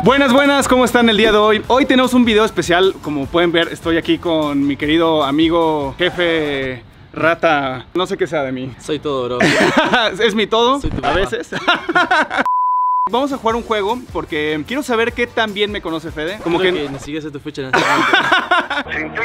Buenas, buenas, ¿cómo están el día de hoy? Hoy tenemos un video especial, como pueden ver, estoy aquí con mi querido amigo, jefe, rata, no sé qué sea de mí. Soy todo, bro. Es mi todo, Soy tu a papá. veces. Vamos a jugar un juego porque quiero saber qué tan bien me conoce Fede. Como Creo que ni siquiera sé tu fecha en este momento.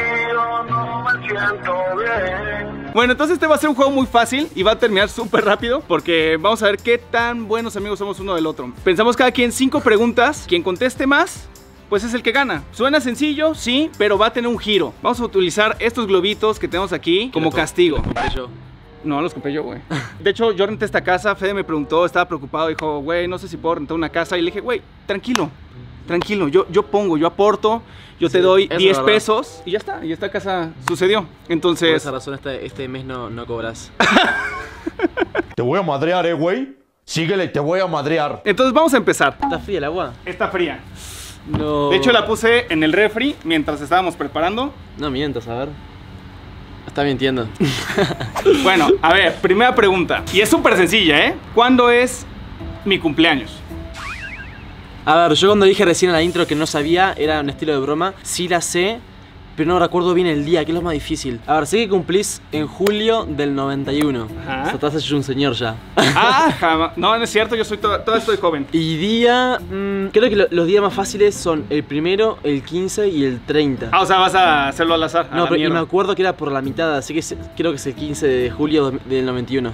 Bueno, entonces este va a ser un juego muy fácil y va a terminar súper rápido porque vamos a ver qué tan buenos amigos somos uno del otro. Pensamos cada quien 5 preguntas, quien conteste más, pues es el que gana. Suena sencillo, sí, pero va a tener un giro. Vamos a utilizar estos globitos que tenemos aquí como castigo. Los compré yo. No, los compré yo, güey. De hecho, yo renté esta casa, Fede me preguntó, estaba preocupado, dijo, güey, no sé si puedo rentar una casa. Y le dije, güey, tranquilo, tranquilo, yo pongo, yo aporto, yo te doy eso 10 es verdad. pesos y ya está, y esta casa sucedió. Por Entonces, esa razón este mes no cobras. Te voy a madrear, güey. Síguele, te voy a madrear. entonces vamos a empezar. ¿Está fría el agua? Está fría. No. De hecho, la puse en el refri mientras estábamos preparando. No mientas, a ver. Está mintiendo. Bueno, a ver, primera pregunta. Y es súper sencilla, ¿eh? ¿Cuándo es mi cumpleaños? A ver, yo cuando dije recién en la intro que no sabía, era un estilo de broma. Sí la sé, pero no recuerdo bien el día, que es lo más difícil. A ver, sé que cumplís en julio del 91. Ajá. O sea, estás hecho un señor ya. Ah, jamás. No, no es cierto, yo soy todavía estoy joven. Y día... creo que los días más fáciles son el primero, el 15 y el 30. Ah, o sea, vas a hacerlo al azar. No, pero y me acuerdo que era por la mitad, así que creo que es el 15 de julio del 91.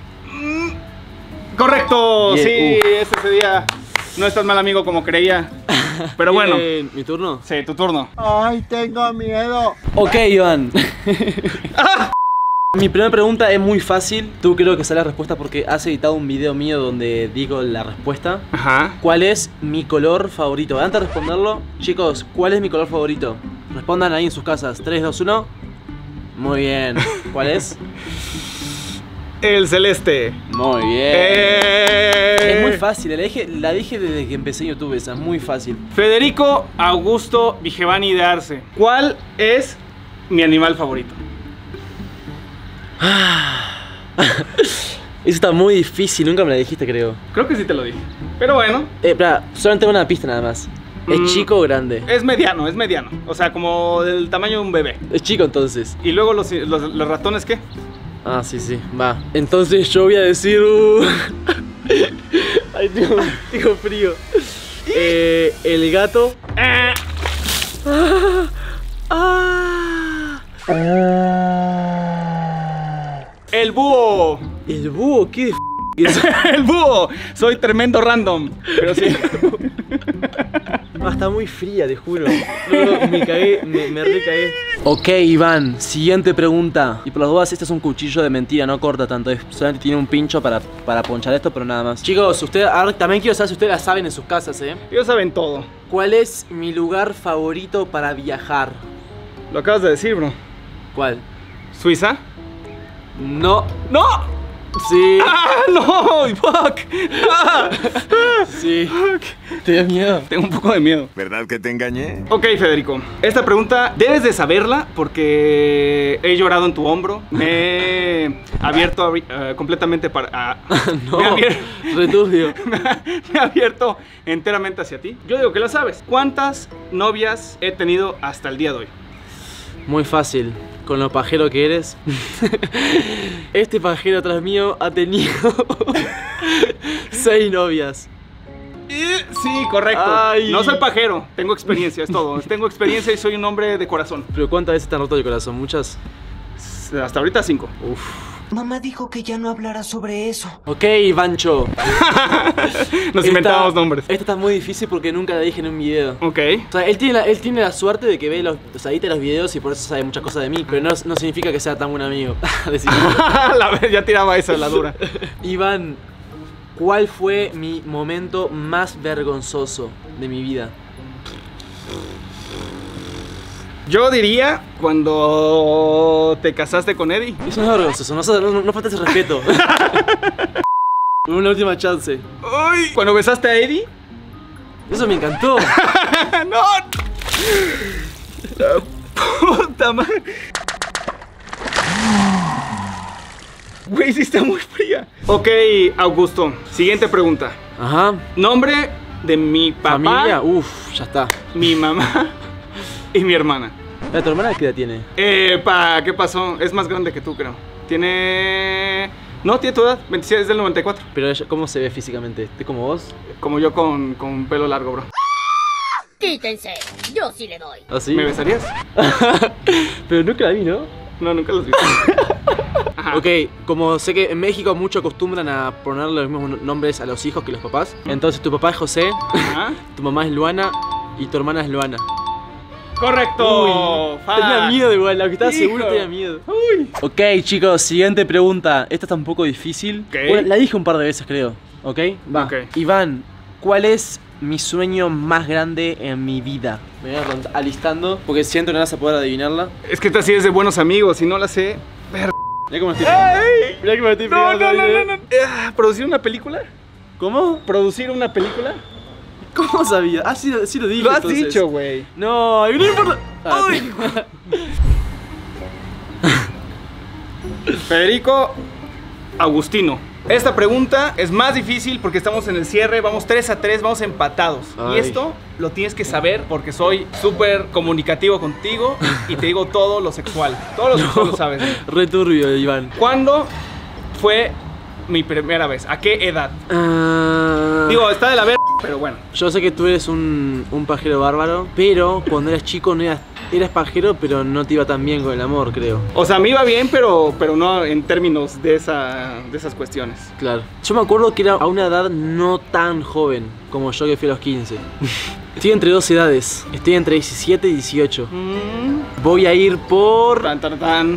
Correcto, Bien, sí, ese día no es tan mal amigo como creía. Pero bueno, ¿Mi turno? sí, tu turno. Ay, tengo miedo. Ok, Iván. Mi primera pregunta es muy fácil. Tú creo que sabes la respuesta porque has editado un video mío donde digo la respuesta. Ajá. ¿Cuál es mi color favorito? Antes de responderlo, chicos, ¿cuál es mi color favorito? Respondan ahí en sus casas. 3, 2, 1. Muy bien. ¿Cuál es? El celeste. Muy bien. Es muy fácil, la dije desde que empecé YouTube, esa es muy fácil. Federico Augusto Vigevani de Arce. ¿Cuál es mi animal favorito? Eso está muy difícil, nunca me la dijiste, creo. Creo que sí te lo dije. Pero bueno, Espera, solamente una pista nada más. ¿Es chico o grande? es mediano, es mediano. O sea, como del tamaño de un bebé. Es chico entonces. Y luego los ratones, ¿qué? Ah, sí, sí, va. Entonces yo voy a decir... Ay, tengo frío. El gato... El búho. El búho, ¿qué de El búho. Soy tremendo random. Pero sí. está muy fría, te juro. No, me cagué, me recagué. Ok, Iván, siguiente pregunta. Y por las dudas, este es un cuchillo de mentira, no corta tanto. Solamente tiene un pincho para ponchar esto, pero nada más. Chicos, ustedes, ahora también quiero saber si ustedes la saben en sus casas, Ellos saben todo. ¿Cuál es mi lugar favorito para viajar? Lo acabas de decir, bro. ¿Cuál? ¿Suiza? No. ¡No! Sí. ¡Ah, no! ¡Fuck! ¡Ah! Sí. ¿Te da miedo? Tengo un poco de miedo. ¿Verdad que te engañé? Ok, Federico. Esta pregunta debes de saberla porque he llorado en tu hombro. Me he abierto completamente para... No, me he abier- returbio. me he abierto enteramente hacia ti. Yo digo que la sabes. ¿Cuántas novias he tenido hasta el día de hoy? Muy fácil, con lo pajero que eres. Este pajero atrás mío ha tenido 6 novias. Sí, correcto. Ay. No soy pajero, tengo experiencia, es todo. Tengo experiencia y soy un hombre de corazón. Pero ¿cuántas veces te han roto el corazón? ¿Muchas? Hasta ahorita 5. Uf. Mamá dijo que ya no hablara sobre eso. Ok, Vancho. Nos inventamos nombres. Esta está muy difícil porque nunca la dije en un video. Ok. O sea, él tiene la suerte de que ve edita los videos y por eso sabe muchas cosas de mí. Pero no significa que sea tan buen amigo. Ya tiraba esa, la dura. Iván, ¿cuál fue mi momento más vergonzoso de mi vida? Yo diría cuando te casaste con Eddie. Eso no es vergonzoso, no falta ese respeto. Una última chance. Uy, cuando besaste a Eddie. Eso me encantó. ¡No! Puta madre. Güey, sí está muy fría. Ok, Augusto, siguiente pregunta. Ajá. Nombre de mi papá, ¿Familia? Uf, ya está. mi mamá y mi hermana. ¿Tu hermana qué edad tiene? ¿Qué pasó? Es más grande que tú, creo. Tiene... No, tiene tu edad, 26, es del 94. Pero ella, ¿cómo se ve físicamente? ¿Es como vos? Como yo con pelo largo, bro. Quítense, yo sí le doy. ¿Ah, sí? ¿Me besarías? Pero nunca la vi, ¿no? No, nunca los vi. Ajá. Ok, como sé que en México mucho acostumbran a ponerle los mismos nombres a los hijos que los papás. Entonces tu papá es José, Ajá. tu mamá es Luana y tu hermana es Luana. ¡Correcto! Tenía miedo igual, aunque estaba seguro Hijo. tenía miedo. Ok, chicos, siguiente pregunta. Esta está un poco difícil. Ok. Bueno, la dije un par de veces, creo. ¿Ok? Va. Ok. Iván, ¿cuál es mi sueño más grande en mi vida? Me voy alistando porque siento que no vas a poder adivinarla. Es que esta sí es de buenos amigos, si no la sé... Mirá cómo estoy. ¡Ay! Mirá cómo estoy No, pegando, no. ¿Producir una película? ¿Cómo? ¿Producir una película? ¿Cómo sabía? Ah, sí lo dije. Lo has entonces. dicho, güey. No, no importa. ¡Ay! Federico Agustino. Esta pregunta es más difícil porque estamos en el cierre, vamos 3-3, vamos empatados. Ay. Y esto lo tienes que saber porque soy súper comunicativo contigo y te digo todo lo sexual. Todo lo sexual lo sabes. Re turbio, Iván. ¿Cuándo fue mi primera vez? ¿A qué edad? Digo, está de la verga, pero bueno. Yo sé que tú eres un pajero bárbaro, pero cuando eras chico no eras pajero, pero no te iba tan bien con el amor, creo. O sea, me iba bien, pero no en términos de esas cuestiones. Claro. Yo me acuerdo que era a una edad no tan joven como yo, que fui a los 15. Estoy entre dos edades. Estoy entre 17 y 18. Voy a ir por... Tan, tan, tan.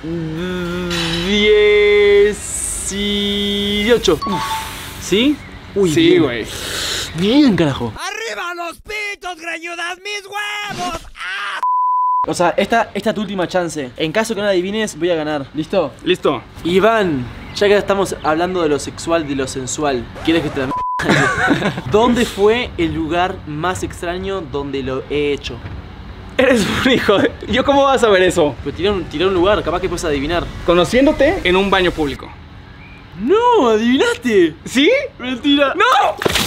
18. ¿Sí? Uy, Sí, bien. güey. Bien, carajo. ¡Arriba los pitos, greñudas, mis huevos! O sea, esta es tu última chance. En caso que no la adivines, voy a ganar. ¿Listo? Listo. Iván, ya que estamos hablando de lo sexual, de lo sensual, ¿quieres que te la ¿Dónde fue el lugar más extraño donde lo he hecho? Eres un hijo de... ¿Yo cómo vas a saber eso? Pero tira un lugar, capaz que puedes adivinar. Conociéndote en un baño público. ¡No! ¿Adivinaste? ¿Sí? ¡Mentira! ¡No!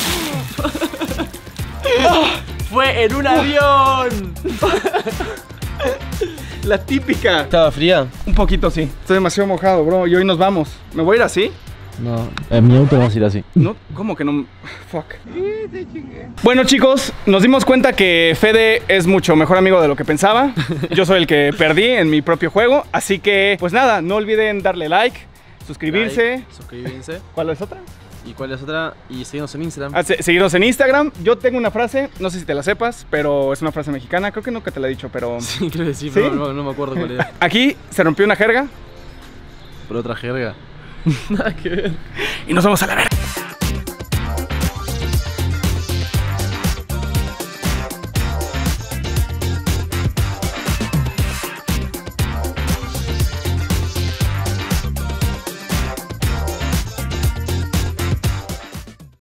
¡Fue en un avión! La típica. ¿Estaba fría? Un poquito, sí. Estoy demasiado mojado, bro. Y hoy nos vamos. ¿Me voy a ir así? No, en mi auto vamos a ir así. No, ¿cómo que no? Fuck. Bueno, chicos, nos dimos cuenta que Fede es mucho mejor amigo de lo que pensaba. Yo soy el que perdí en mi propio juego. Así que, pues nada, no olviden darle like, suscribirse. Suscribirse. ¿Cuál es otra? ¿Y cuál es otra? Y seguirnos en Instagram. Seguirnos en Instagram. Yo tengo una frase, no sé si te la sepas, pero es una frase mexicana. Creo que nunca te la he dicho, pero... Sí, creo que sí, ¿Sí? pero no me acuerdo cuál era. Aquí se rompió una jerga ¿Por otra jerga? Nada que ver. y nos vamos a la verga.